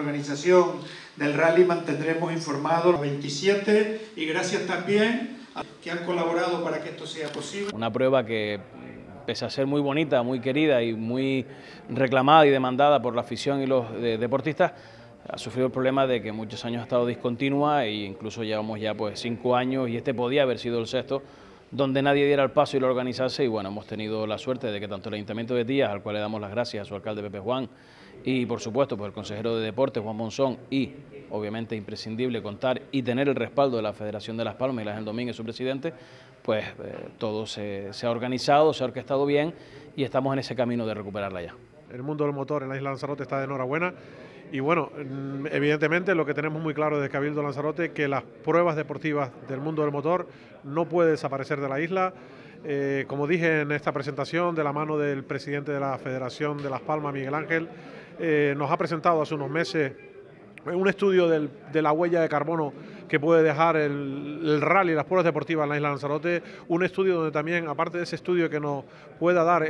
organización del rally mantendremos informados a 27 y gracias también a los que han colaborado para que esto sea posible. Una prueba que, pese a ser muy bonita, muy querida y muy reclamada y demandada por la afición y los deportistas, ha sufrido el problema de que muchos años ha estado discontinua e incluso llevamos ya pues 5 años y este podía haber sido el sexto, donde nadie diera el paso y lo organizase, y bueno, hemos tenido la suerte de que tanto el Ayuntamiento de Tías, al cual le damos las gracias a su alcalde Pepe Juan, y por supuesto pues el consejero de Deportes Juan Monzón, y obviamente imprescindible contar y tener el respaldo de la Federación de Las Palmas y Ángel Domínguez, su presidente, pues todo se ha organizado, se ha orquestado bien y estamos en ese camino de recuperarla ya. El mundo del motor en la isla Lanzarote está de enhorabuena. Y bueno, evidentemente lo que tenemos muy claro desde Cabildo Lanzarote es que las pruebas deportivas del mundo del motor no pueden desaparecer de la isla. Como dije en esta presentación, de la mano del presidente de la Federación de Las Palmas, Miguel Ángel, nos ha presentado hace unos meses un estudio de la huella de carbono que puede dejar el rally y las pruebas deportivas en la isla Lanzarote, un estudio donde también, aparte de ese estudio que nos pueda dar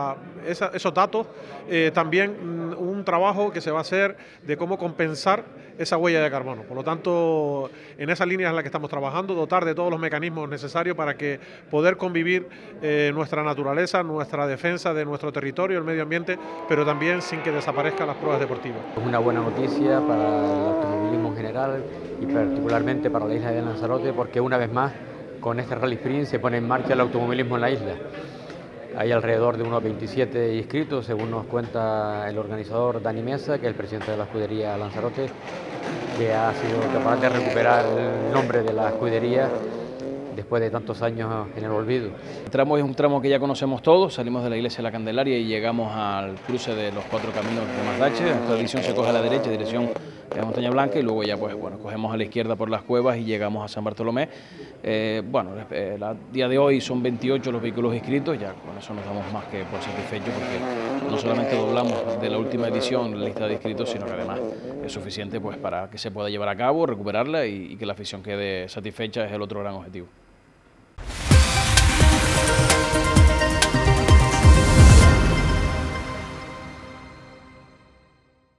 esos datos, también un trabajo que se va a hacer de cómo compensar esa huella de carbono. Por lo tanto, en esa línea es la que estamos trabajando, dotar de todos los mecanismos necesarios para que poder convivir nuestra naturaleza, nuestra defensa de nuestro territorio, el medio ambiente, pero también sin que desaparezcan las pruebas deportivas. Es una buena noticia para el automovilismo en general y particularmente para la isla de Lanzarote, porque una vez más con este Rally Sprint se pone en marcha el automovilismo en la isla. Hay alrededor de unos 27 inscritos, según nos cuenta el organizador Dani Mesa, que es el presidente de la escudería Lanzarote, que ha sido capaz de recuperar el nombre de la escudería después de tantos años en el olvido. El tramo es un tramo que ya conocemos todos, salimos de la iglesia de la Candelaria y llegamos al cruce de los 4 caminos de Mazdache. Esta dirección se coge a la derecha, dirección de Montaña Blanca, y luego ya pues bueno, cogemos a la izquierda por las cuevas y llegamos a San Bartolomé. El día de hoy son 28 los vehículos inscritos, ya con eso nos damos más que por satisfechos, porque no solamente doblamos de la última edición la lista de inscritos, sino que además es suficiente pues para que se pueda llevar a cabo, recuperarla y que la afición quede satisfecha, es el otro gran objetivo.